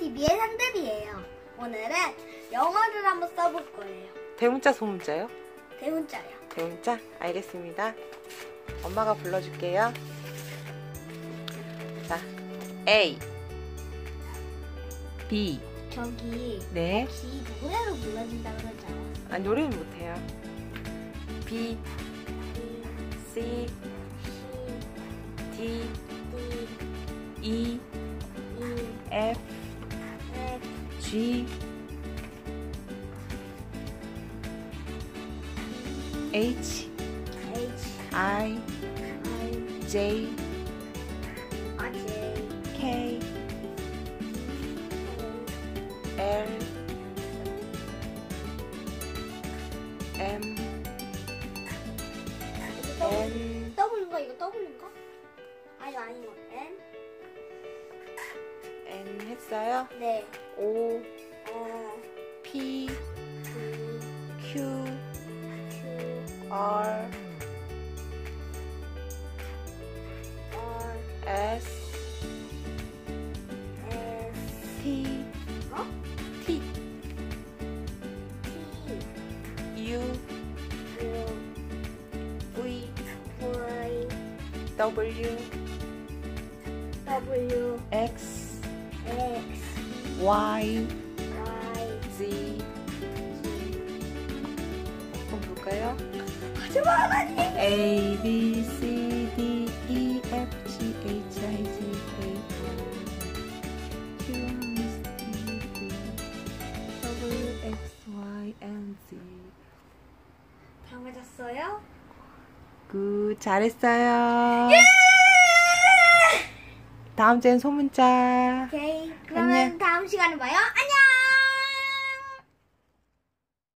TV의 상들이에요. 오늘은 영어를 한번 써볼 거예요. 대문자 소문자요? 대문자요. 대문자? 알겠습니다. 엄마가 불러줄게요. 자, A, B. 저기 네. 혹시 노래로 불러준다고 그러죠? 아, 노래는 못해요. B, C, D, E, F, G, H, I, J, K, L, M, N. W인가? 이거 W인가? 아 이거 아닌 거. N 했어요? 네. O, P, Q, R, S, T, T, U, V, W, X, Y, Z. 한번 볼까요? A, B, C, D, E, F, G, H, I, J, K, L, Q, S, T, V, W, X, Y, and Z. 다 맞았어요? 굿, 잘했어요. 다음 주엔 소문자. 오케이. 그러면 안녕. 다음 시간에 봐요. 안녕!